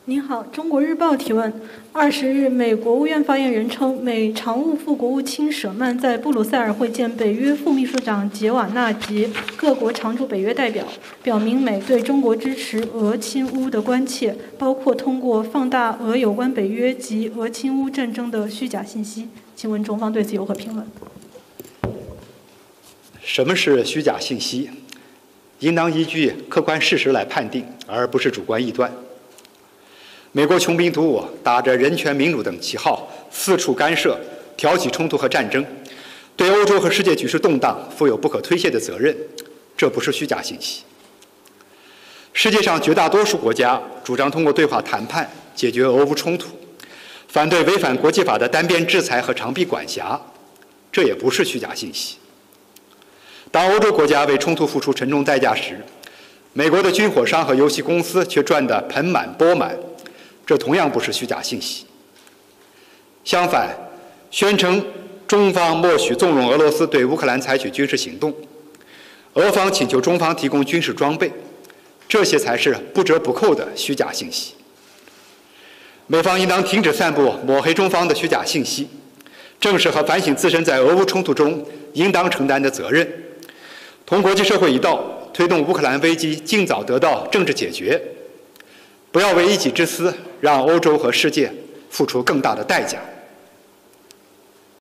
您好，中国日报提问：20日，美国务院发言人称，美常务副国务卿舍曼在布鲁塞尔会见北约副秘书长杰瓦纳及各国常驻北约代表，表明美对中国支持俄侵乌的关切，包括通过放大俄有关北约及俄侵乌战争的虚假信息。请问中方对此有何评论？ 什么是虚假信息？应当依据客观事实来判定，而不是主观臆断。美国穷兵黩武，打着人权民主等旗号，四处干涉、挑起冲突和战争，对欧洲和世界局势动荡负有不可推卸的责任，这不是虚假信息。世界上绝大多数国家主张通过对话谈判解决俄乌冲突，反对违反国际法的单边制裁和长臂管辖，这也不是虚假信息。当欧洲国家为冲突付出沉重代价时，美国的军火商和游戏公司却赚得盆满钵满，这同样不是虚假信息。相反，宣称中方默许纵容俄罗斯对乌克兰采取军事行动，俄方请求中方提供军事装备，这些才是不折不扣的虚假信息。美方应当停止散布抹黑中方的虚假信息，正视和反省自身在俄乌冲突中应当承担的责任，同国际社会一道推动乌克兰危机尽早得到政治解决，不要为一己之私让欧洲和世界付出更大的代价。